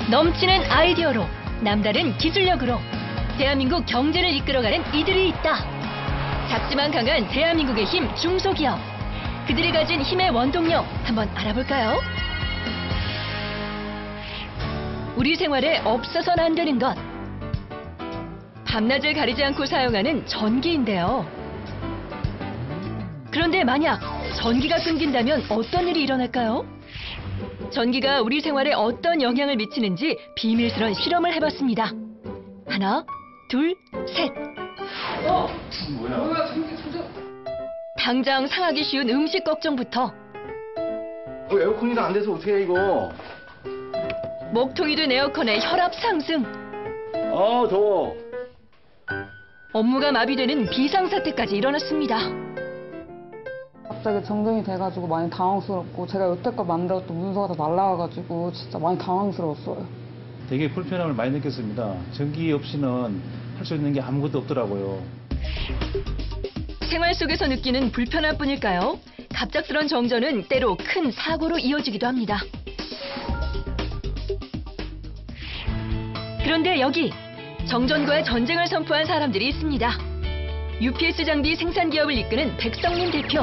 넘치는 아이디어로, 남다른 기술력으로 대한민국 경제를 이끌어가는 이들이 있다. 작지만 강한 대한민국의 힘 중소기업. 그들이 가진 힘의 원동력 한번 알아볼까요? 우리 생활에 없어서는 안 되는 것. 밤낮을 가리지 않고 사용하는 전기인데요. 그런데 만약 전기가 끊긴다면 어떤 일이 일어날까요? 전기가 우리 생활에 어떤 영향을 미치는지 비밀스러운 실험을 해봤습니다. 하나, 둘, 셋. 뭐야? 당장 상하기 쉬운 음식 걱정부터 에어컨이 안 돼서 어떻게 해 이거? 먹통이 된 에어컨의 혈압 상승. 아 더워. 업무가 마비되는 비상사태까지 일어났습니다. 갑자기 정전이 돼가지고 많이 당황스럽고 제가 여태껏 만들었던 문서가 다 날라와가지고 진짜 많이 당황스러웠어요. 되게 불편함을 많이 느꼈습니다. 전기 없이는 할 수 있는 게 아무것도 없더라고요. 생활 속에서 느끼는 불편함뿐일까요? 갑작스런 정전은 때로 큰 사고로 이어지기도 합니다. 그런데 여기 정전과의 전쟁을 선포한 사람들이 있습니다. UPS 장비 생산 기업을 이끄는 백성민 대표.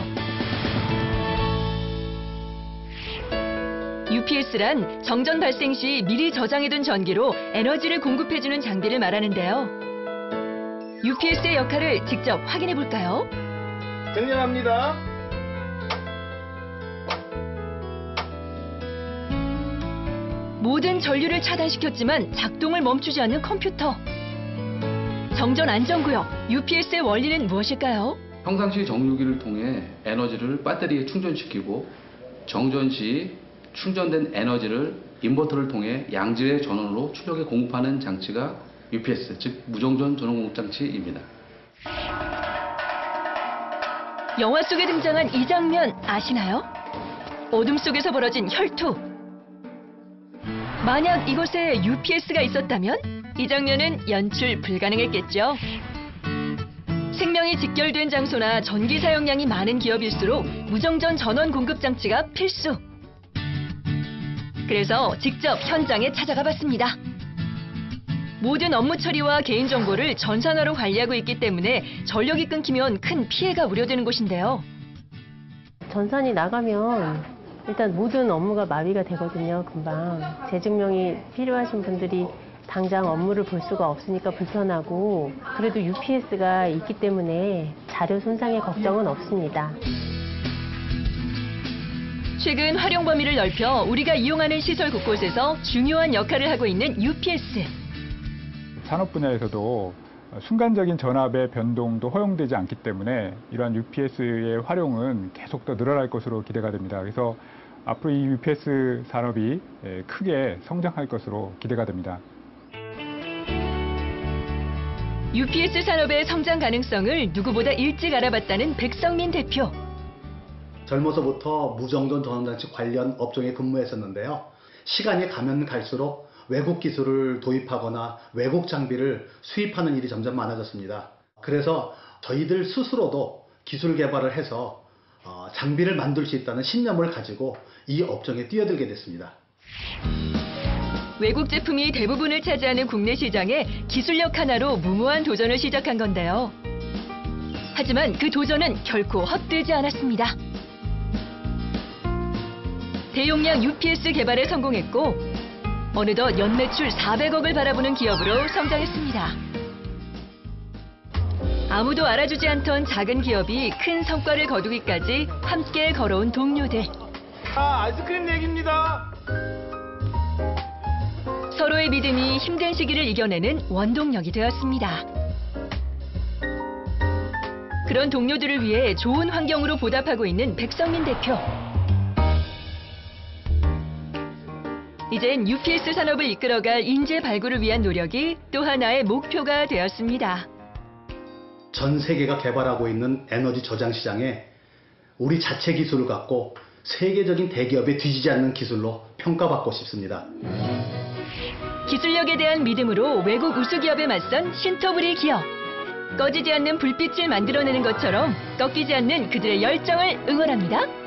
UPS란 정전 발생 시 미리 저장해둔 전기로 에너지를 공급해주는 장비를 말하는데요. UPS의 역할을 직접 확인해 볼까요? 정렬합니다. 모든 전류를 차단시켰지만 작동을 멈추지 않는 컴퓨터. 정전 안전구역, UPS의 원리는 무엇일까요? 평상시 정류기를 통해 에너지를 배터리에 충전시키고 정전 시 충전된 에너지를 인버터를 통해 양질의 전원으로 출력에 공급하는 장치가 UPS, 즉 무정전 전원 공급 장치입니다. 영화 속에 등장한 이 장면 아시나요? 어둠 속에서 벌어진 혈투. 만약 이곳에 UPS가 있었다면 이 장면은 연출 불가능했겠죠. 생명이 직결된 장소나 전기 사용량이 많은 기업일수록 무정전 전원 공급 장치가 필수. 그래서 직접 현장에 찾아가 봤습니다. 모든 업무 처리와 개인정보를 전산화로 관리하고 있기 때문에 전력이 끊기면 큰 피해가 우려되는 곳인데요. 전산이 나가면 일단 모든 업무가 마비가 되거든요, 금방. 재증명이 필요하신 분들이 당장 업무를 볼 수가 없으니까 불편하고, 그래도 UPS가 있기 때문에 자료 손상의 걱정은 없습니다. 최근 활용 범위를 넓혀 우리가 이용하는 시설 곳곳에서 중요한 역할을 하고 있는 UPS. 산업 분야에서도 순간적인 전압의 변동도 허용되지 않기 때문에 이러한 UPS의 활용은 계속 더 늘어날 것으로 기대가 됩니다. 그래서 앞으로 이 UPS 산업이 크게 성장할 것으로 기대가 됩니다. UPS 산업의 성장 가능성을 누구보다 일찍 알아봤다는 백성민 대표. 젊어서부터 무정전 전원장치 관련 업종에 근무했었는데요. 시간이 가면 갈수록 외국 기술을 도입하거나 외국 장비를 수입하는 일이 점점 많아졌습니다. 그래서 저희들 스스로도 기술 개발을 해서 장비를 만들 수 있다는 신념을 가지고 이 업종에 뛰어들게 됐습니다. 외국 제품이 대부분을 차지하는 국내 시장에 기술력 하나로 무모한 도전을 시작한 건데요. 하지만 그 도전은 결코 헛되지 않았습니다. 대용량 UPS 개발에 성공했고 어느덧 연매출 400억을 바라보는 기업으로 성장했습니다. 아무도 알아주지 않던 작은 기업이 큰 성과를 거두기까지 함께 걸어온 동료들. 아이스크림 얘기입니다. 서로의 믿음이 힘든 시기를 이겨내는 원동력이 되었습니다. 그런 동료들을 위해 좋은 환경으로 보답하고 있는 백성민 대표. 이젠 UPS 산업을 이끌어갈 인재 발굴을 위한 노력이 또 하나의 목표가 되었습니다. 전 세계가 개발하고 있는 에너지 저장 시장에 우리 자체 기술을 갖고 세계적인 대기업에 뒤지지 않는 기술로 평가받고 싶습니다. 기술력에 대한 믿음으로 외국 우수기업에 맞선 신터부리 기업. 꺼지지 않는 불빛을 만들어내는 것처럼 꺾이지 않는 그들의 열정을 응원합니다.